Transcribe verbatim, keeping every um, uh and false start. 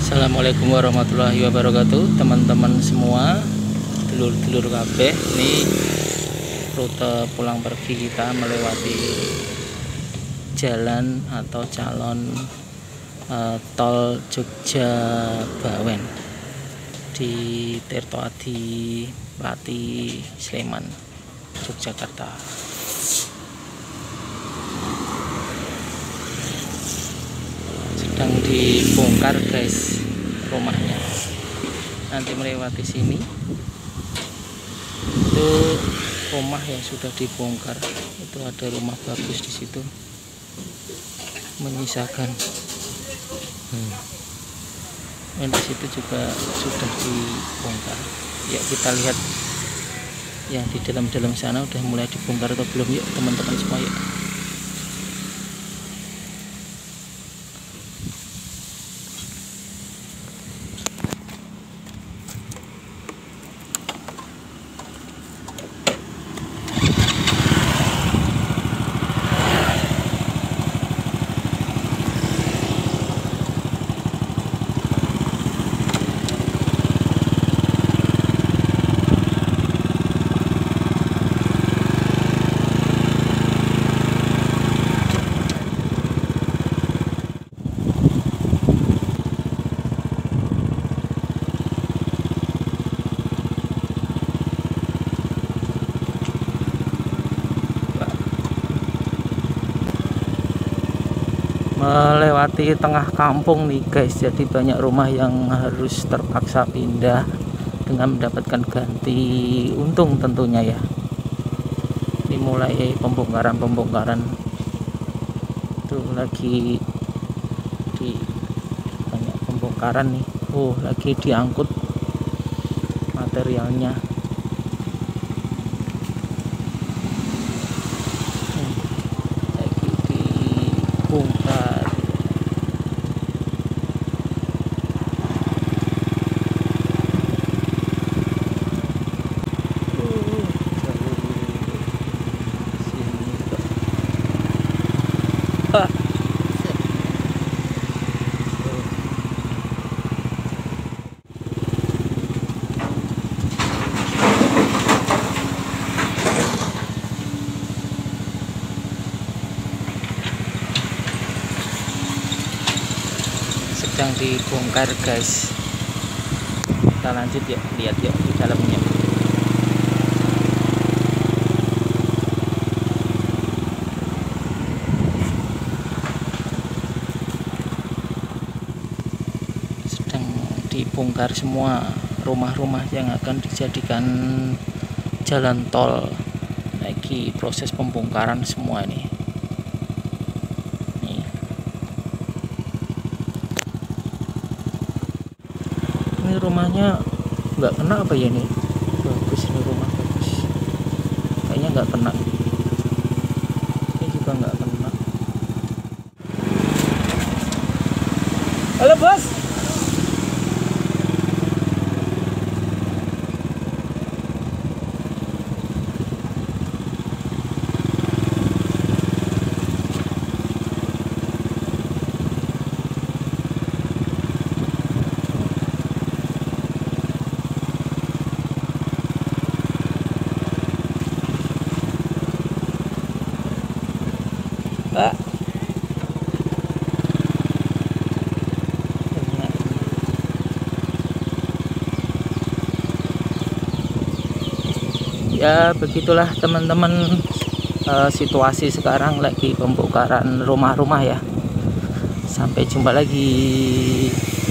Assalamualaikum warahmatullahi wabarakatuh, teman-teman semua, dulur-dulur kabeh. Ini rute pulang pergi kita melewati jalan atau calon uh, tol Jogja Bawen di Tirtoadi Pati Sleman, Yogyakarta. Sedang dibongkar guys rumahnya. Nanti melewati sini itu rumah yang sudah dibongkar. Itu ada rumah bagus di situ, menyisakan. Hmm. Dan di situ juga sudah dibongkar. Ya, kita lihat yang di dalam-dalam sana udah mulai dibongkar atau belum, yuk teman-teman semua, yuk. Melewati tengah kampung nih guys, jadi banyak rumah yang harus terpaksa pindah dengan mendapatkan ganti untung tentunya ya. Ini mulai pembongkaran-pembongkaran tuh, lagi di banyak pembongkaran nih. Oh, lagi diangkut materialnya. Hmm, lagi dibongkar. Sedang dibongkar guys. Kita lanjut yuk, lihat yuk di dalamnya. Sedang dibongkar semua rumah-rumah yang akan dijadikan jalan tol. Lagi proses pembongkaran semua ini. Ini rumahnya nggak kena apa ya, nih bagus, ini rumah bagus, kayaknya nggak kena. Ini juga nggak kena. Halo bos. Pak, ya begitulah teman-teman, uh, situasi sekarang lagi pembongkaran rumah-rumah ya. Sampai jumpa lagi.